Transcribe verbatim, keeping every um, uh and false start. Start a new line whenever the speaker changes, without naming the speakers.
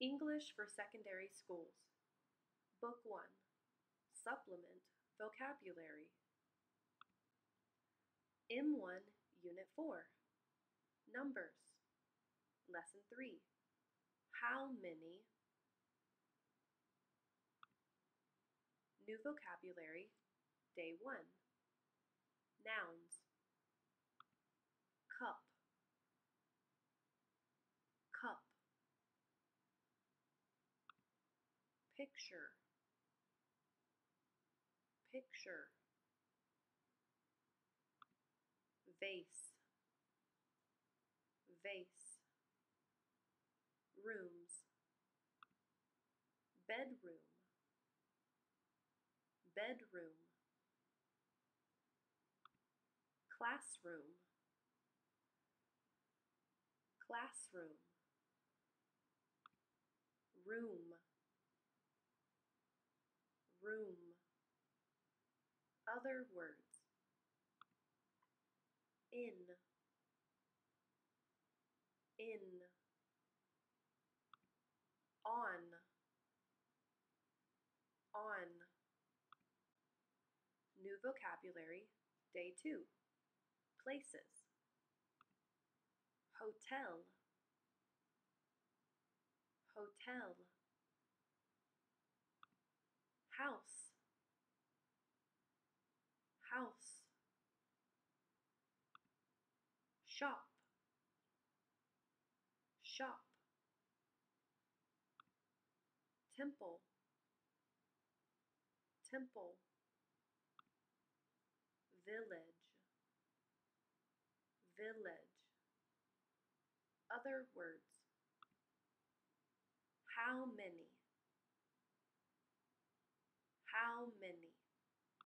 English for Secondary Schools. Book one. Supplement Vocabulary. M one, Unit four. Numbers. Lesson three. How many? New vocabulary. Day one. Nouns. Cup. Cup. Picture. Picture. Vase. Vase. Rooms. Bedroom. Bedroom. Classroom. Classroom. Room. Room. Other words. In. In. On. On. New vocabulary. Day two. Places. Hotel. Hotel. House. House. Shop. Shop. Temple. Temple. Village. Village. Other words. How many? How many?